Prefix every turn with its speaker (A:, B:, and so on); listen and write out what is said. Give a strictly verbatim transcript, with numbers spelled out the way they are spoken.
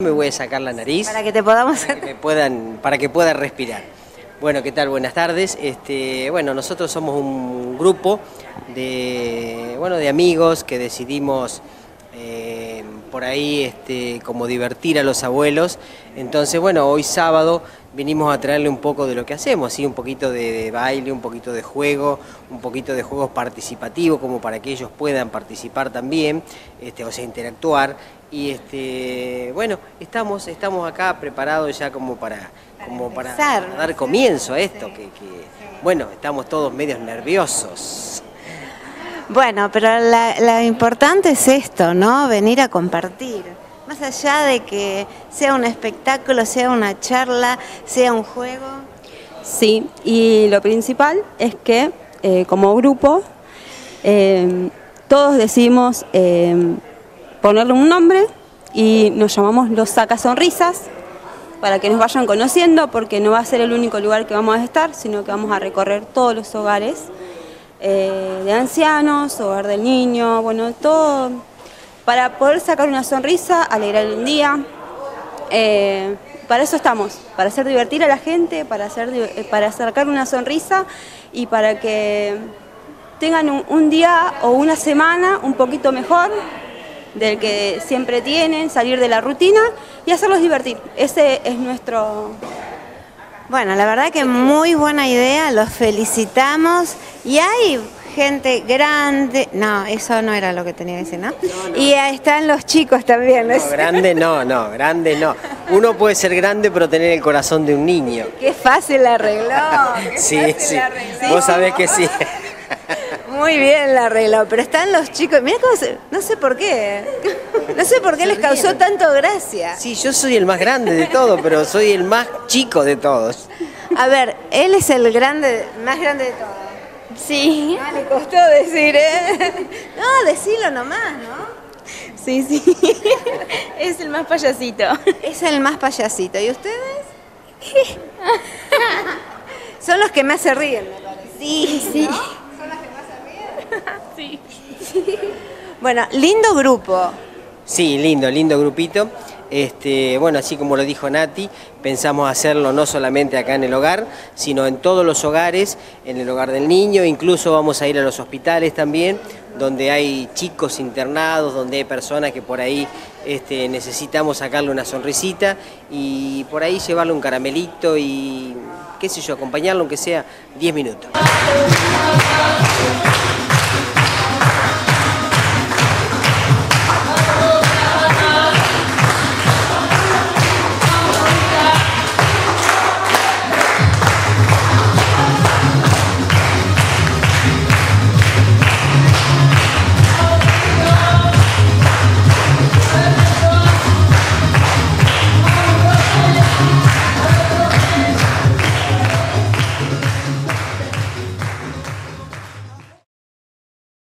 A: Me voy a sacar la nariz.
B: Para que te podamos...
A: Para que, me puedan, para que pueda respirar. Bueno, ¿qué tal? Buenas tardes. Este, bueno, nosotros somos un grupo de, bueno, de amigos que decidimos eh, por ahí este, como divertir a los abuelos. Entonces, bueno, hoy sábado vinimos a traerle un poco de lo que hacemos, ¿sí? Un poquito de, de baile, un poquito de juego, un poquito de juegos participativos como para que ellos puedan participar también, este, o sea, interactuar. Y este, bueno, estamos, estamos acá preparados ya como para, como para, para dar comienzo a esto, que, que bueno, estamos todos medios nerviosos.
B: Bueno, pero la, la importante es esto, ¿no? Venir a compartir. Más allá de que sea un espectáculo, sea una charla, sea un juego.
C: Sí, y lo principal es que eh, como grupo eh, todos decidimos eh, ponerle un nombre y nos llamamos Los Sacasonrisas para que nos vayan conociendo, porque no va a ser el único lugar que vamos a estar, sino que vamos a recorrer todos los hogares eh, de ancianos, hogar del niño, bueno, todo para poder sacar una sonrisa, alegrar un día. Eh, para eso estamos, para hacer divertir a la gente, para, hacer, para sacar una sonrisa y para que tengan un, un día o una semana un poquito mejor del que siempre tienen, salir de la rutina y hacerlos divertir. Ese es nuestro...
B: Bueno, la verdad que muy buena idea, los felicitamos. Y hay gente grande... No, eso no era lo que tenía que decir, ¿no? no, no. Y ahí están los chicos también.
A: No, grande no, no, grande no. Uno puede ser grande pero tener el corazón de un niño.
B: Qué fácil la arregló. Qué
A: sí,
B: fácil
A: sí,
B: la arregló.
A: Vos sabés que sí.
B: Muy bien la arregló, pero están los chicos, mirá cómo se, no sé por qué, no sé por qué les causó tanto gracia.
A: Sí, yo soy el más grande de todos, pero soy el más chico de todos.
B: A ver, él es el grande, más grande de todos.
C: Sí.
B: Ah, le costó decir, ¿eh? No, decilo nomás, ¿no?
C: Sí, sí, es el más payasito.
B: Es el más payasito, ¿y ustedes? Son los que más se ríen, me parece.
C: Sí, sí.
B: ¿No?
C: Sí.
B: Bueno, lindo grupo.
A: Sí, lindo, lindo grupito. Este, bueno, así como lo dijo Nati, pensamos hacerlo no solamente acá en el hogar, sino en todos los hogares, en el hogar del niño, incluso vamos a ir a los hospitales también, donde hay chicos internados, donde hay personas que por ahí este, necesitamos sacarle una sonrisita y por ahí llevarle un caramelito y, qué sé yo, acompañarlo aunque sea diez minutos.